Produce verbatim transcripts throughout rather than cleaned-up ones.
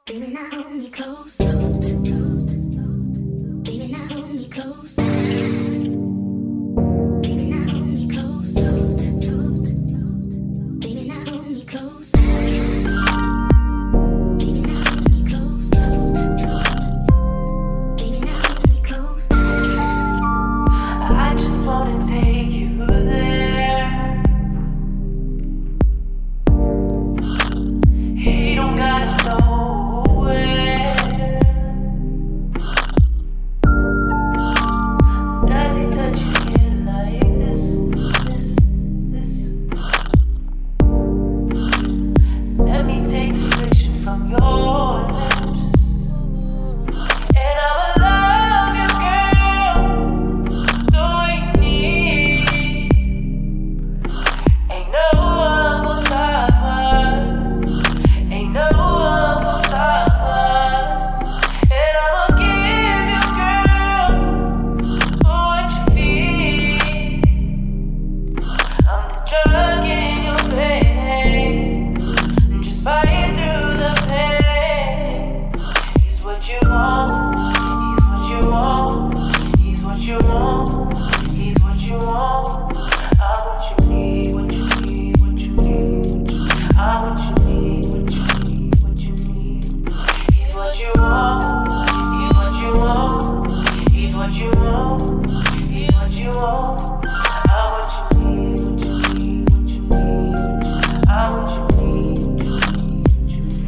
Baby, now hold me close. Baby, now hold me close. Baby, now hold me close. Baby, now hold me close. Baby, now hold me close. Baby, now hold me close. I just wanna take you there. He don't gotta know where. Does he touch you here like this, this, this? Let me take the friction from your lips, and I'ma love you, girl, the way you need. Ain't no one gon' stop us. Ain't no one gon' stop us. And I'ma give you, girl, what you feel. I'm the drug in your veins. Just fight through the pain. He's what you want. He's what you want. He's what you want. He's what you want. I'm what you need. What you need. What you need. I'm what you need. What you need. What you need. He's what you want. He's what you want. He's what you want. He's what you want. I'm what you need. What you need. What you need. I'm what you need. What you need. What you need.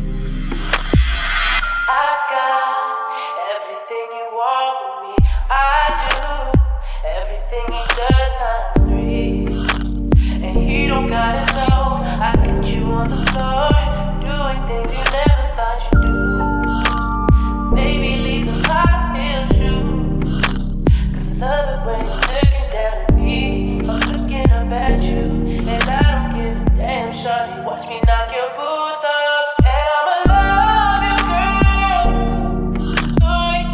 I got everything you want with me. I do everything he does times three, and he don't gotta know. I got you on the floor, doing things you never thought you'd do. Baby, leave the high heel shoes, 'cause I love it when you're looking down at me. I'm looking up at you, and I don't give a damn. Shawty, watch me knock your boots off, and I'ma love you, girl, the way you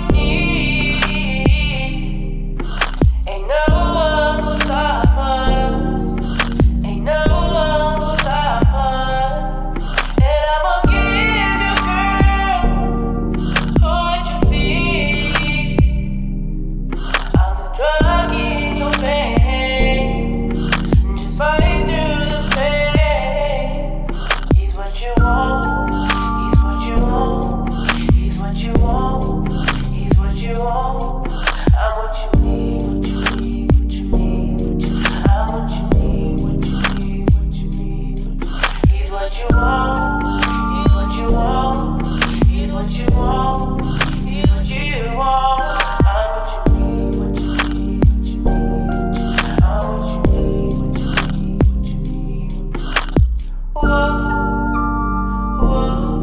need. Ain't no one gon' stop us. Ain't no one gon' stop us. And I'ma give you, girl, what you feel. I'm the drug in your veins. Just fight through the pain. He's what you want. He's what you want. He's what you want. He's what you want. I'm what you need. What you need. What you need. What you I'm what you need. What you need. What you need. He's what you want. He's what you want. He's what you want. He's what you want. I'm what you need. What you need. What you need. I'm what you need. What you need. What you need. Whoa, whoa.